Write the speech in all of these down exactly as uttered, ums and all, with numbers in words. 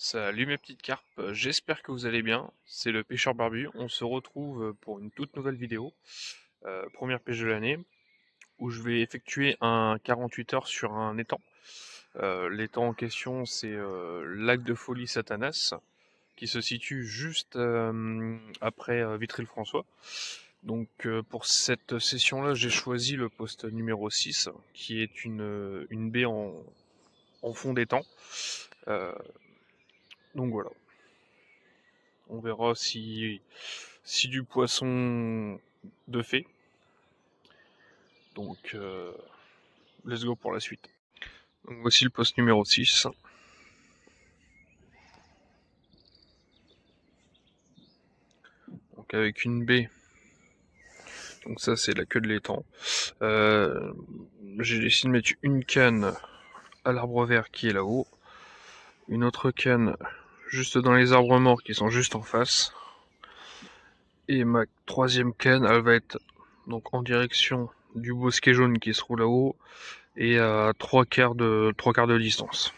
Salut mes petites carpes, euh, j'espère que vous allez bien, c'est le pêcheur barbu, on se retrouve pour une toute nouvelle vidéo, euh, première pêche de l'année, où je vais effectuer un quarante-huit heures sur un étang. Euh, l'étang en question c'est euh, Lac de Folie Satanas, qui se situe juste euh, après euh, Vitry-le-François. Donc euh, pour cette session-là, j'ai choisi le poste numéro six, qui est une, une baie en, en fond d'étang. Euh, donc voilà. On verra si, si du poisson de fait. Donc, euh, let's go pour la suite. Donc, voici le poste numéro six. Donc, avec une baie. Donc, ça, c'est la queue de l'étang. Euh, J'ai décidé de mettre une canne à l'arbre vert qui est là-haut. Une autre canne juste dans les arbres morts qui sont juste en face. Et ma troisième canne, elle va être donc en direction du bosquet jaune qui se trouve là-haut et à trois quarts de trois quarts de distance.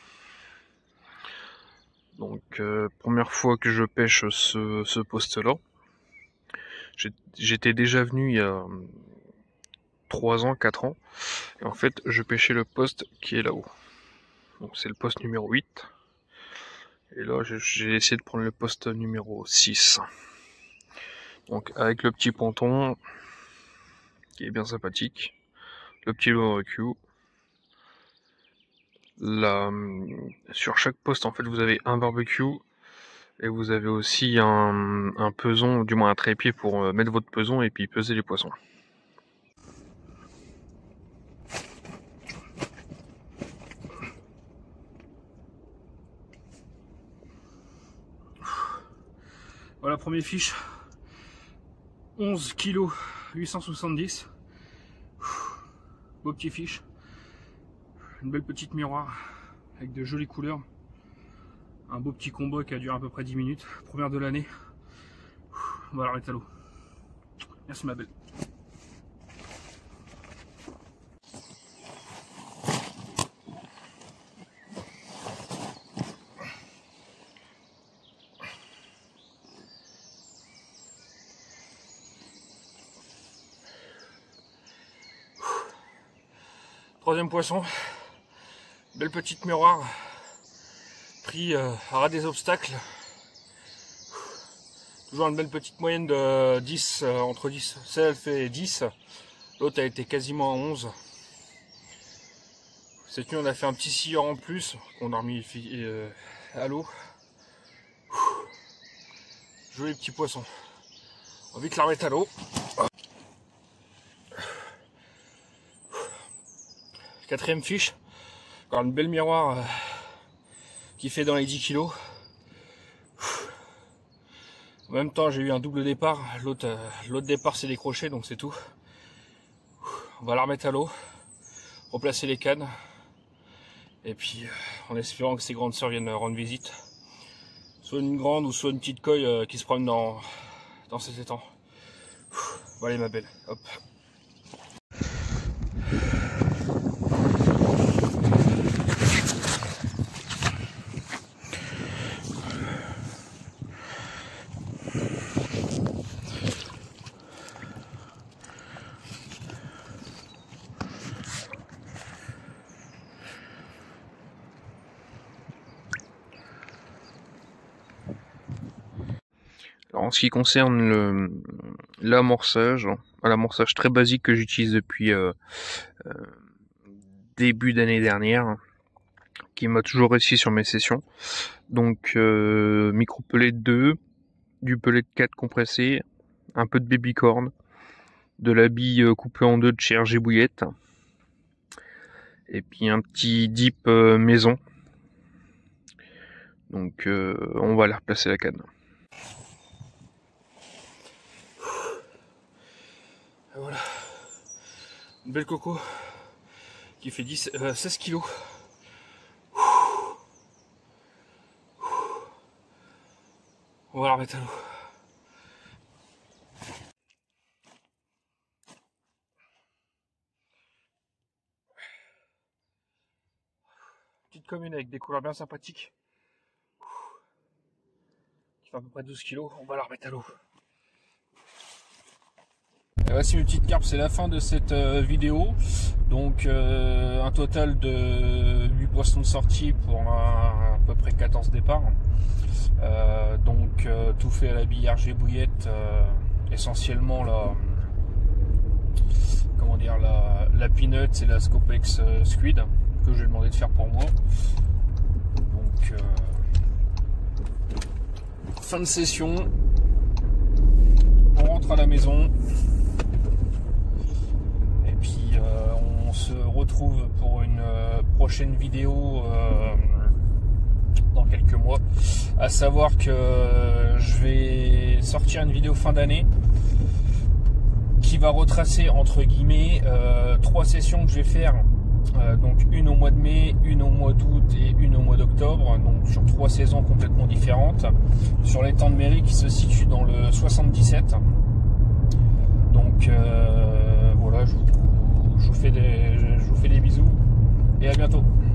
Donc euh, première fois que je pêche ce, ce poste-là. J'étais déjà venu il y a trois ans, quatre ans. Et en fait, je pêchais le poste qui est là-haut. Donc c'est le poste numéro huit. Et là, j'ai essayé de prendre le poste numéro six. Donc avec le petit ponton, qui est bien sympathique. Le petit barbecue. Là, sur chaque poste, en fait, vous avez un barbecue. Et vous avez aussi un, un peson, du moins un trépied pour mettre votre peson et puis peser les poissons. Voilà, premier fiche, onze kilos huit cent soixante-dix. Beau petit fiche, une belle petite miroir avec de jolies couleurs. Un beau petit combat qui a duré à peu près dix minutes, première de l'année. On va la remettre à l'eau. Merci ma belle. Troisième poisson, belle petite miroir, pris euh, à ras des obstacles. Toujours une belle petite moyenne de dix, euh, entre dix, celle elle fait dix, l'autre a été quasiment à onze. Cette nuit on a fait un petit scieur en plus, qu'on a remis euh, à l'eau. Joli petit poisson. On va vite la remettre à l'eau. Quatrième fiche, encore une belle miroir euh, qui fait dans les dix kilos. En même temps j'ai eu un double départ, l'autre euh, l'autre départ s'est décroché donc c'est tout. On va la remettre à l'eau, replacer les cannes et puis euh, en espérant que ces grandes sœurs viennent rendre visite. Soit une grande ou soit une petite coille euh, qui se promène dans, dans cet étang. Bon allez ma belle, hop. Alors, en ce qui concerne le l'amorçage, l'amorçage très basique que j'utilise depuis euh, euh, début d'année dernière, qui m'a toujours réussi sur mes sessions. Donc euh, micro pellet deux, du pellet quatre compressé, un peu de baby corn, de la bille coupée en deux de chez R G Bouillette, et puis un petit dip euh, maison. Donc euh, on va aller replacer la canne. Et voilà, une belle coco qui fait dix, euh, seize kilos. On va la remettre à l'eau. Petite commune avec des couleurs bien sympathiques. fait à peu près douze kilos, on va la remettre à l'eau. Et voici mes petites carpes, c'est la fin de cette euh, vidéo. Donc euh, un total de huit poissons de sortie pour un, à peu près quatorze départs. Euh, donc euh, tout fait à la bille R G bouillette, euh, essentiellement la, comment dire, la, la peanut et la Scopex euh, squid que j'ai demandé de faire pour moi. Donc euh, fin de session, on rentre à la maison. On se retrouve pour une euh, prochaine vidéo euh, dans quelques mois. À savoir que euh, je vais sortir une vidéo fin d'année qui va retracer entre guillemets euh, trois sessions que je vais faire. Euh, donc une au mois de mai, une au mois d'août et une au mois d'octobre. Donc sur trois saisons complètement différentes. Sur les temps de mairie qui se situent dans le soixante-dix-sept. Donc euh, voilà, je vous Je vous, fais des, je vous fais des bisous et à bientôt.